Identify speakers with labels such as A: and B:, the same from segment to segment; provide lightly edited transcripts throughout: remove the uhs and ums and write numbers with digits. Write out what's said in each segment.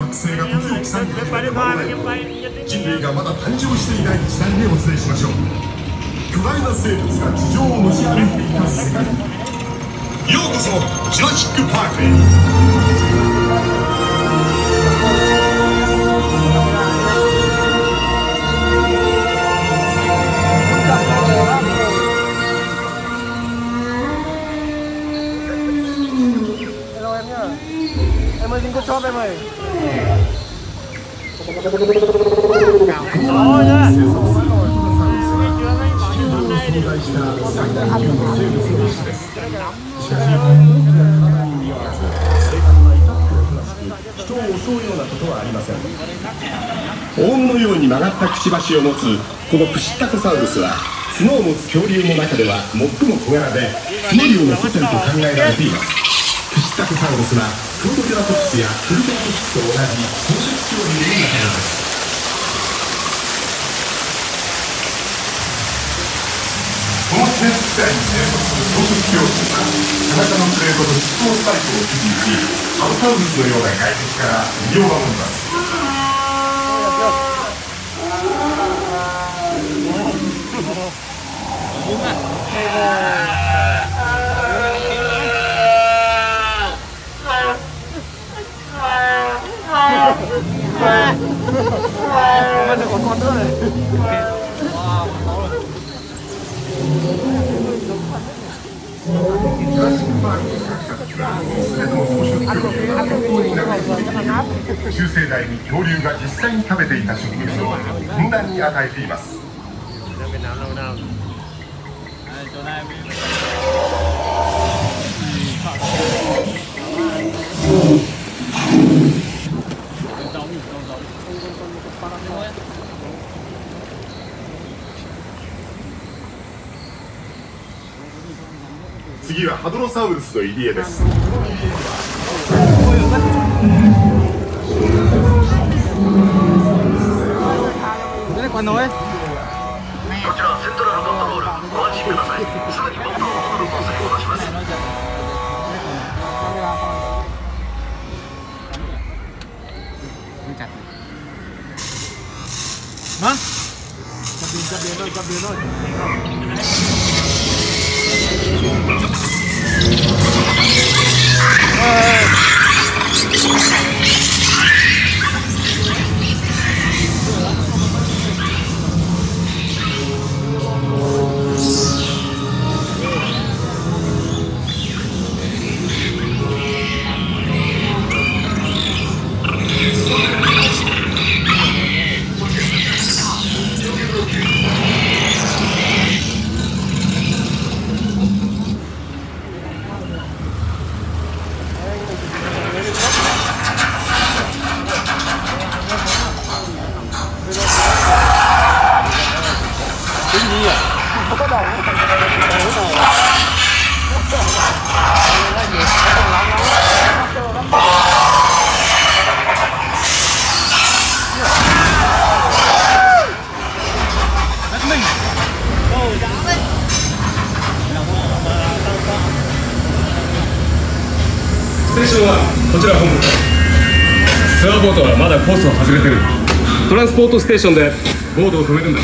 A: 惑星が時を刻んでいる間もない人類がまだ誕生していない時代にお連れしましょう。巨大な生物が地上をのし歩いていた世界、ようこそジュラシック・パークへ。
B: Em ơi, xin cúp chóp em ơi.
A: Ôi nhá. 人を襲うようなことはありません。オウムのように曲がったくちばしを持つこのプシッタコサウルスは角を持つ恐竜の中では最も小柄で角竜の祖先と考えられています。プシッタコサウルスはプロトケラトプスやトリケラトプスと同じ草食恐竜の仲間です。この地熱地帯に生息する草食恐竜は背中のプレートと質層スパイクを駆使しアルサウルスのような外敵から身を守ります。
B: Mình được con nữa này.
A: Jurassic 中世代に恐竜が実際に食べていた植物をふんだんに与えています。次はハドロサウルスの入り江です。
B: こちらセントラルコントロール、ご安心ください。すぐに僕の戻るコースに戻します。Hả? Cặp biển thôi.
C: ステーションはこちら本部。ツアーボートはまだコースを外れてる。トランスポートステーションでボートを止めるんだ。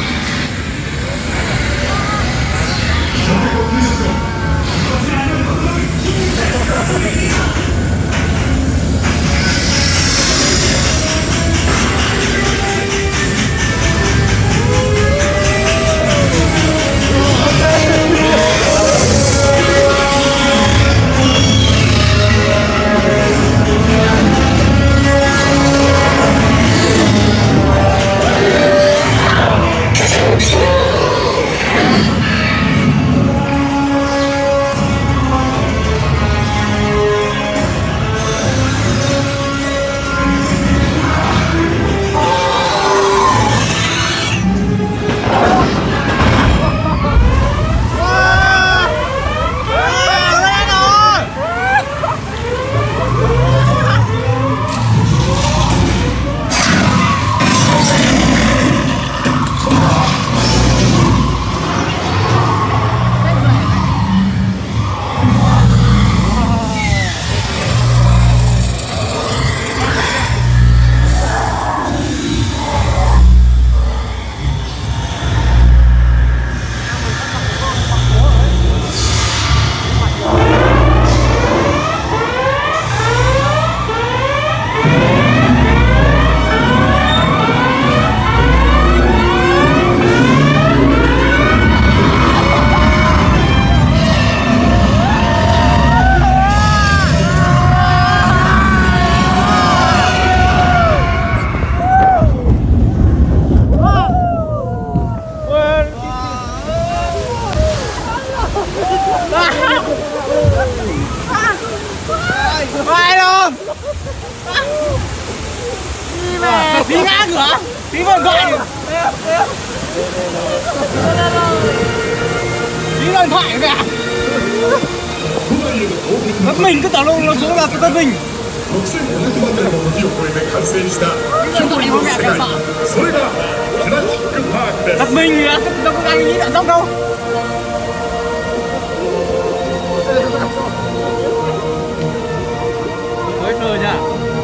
D: Đi ngang cửa. Đi vào gọi. Đi điện thoại kìa. Tất mình cứ tưởng nó xuống là tất mình.
A: 6500万台の時を超えて完成した巨大の世界、それがジュラシック・パークです。
D: Tất mình kìa. Đâu có ai nghĩ là xong đâu. Mới rồi nha.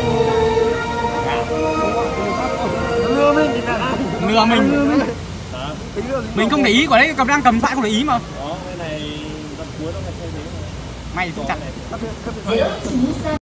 D: Lừa mình không để ý quả đấy, đang cầm thoại không để ý mà. Mày thì chặt.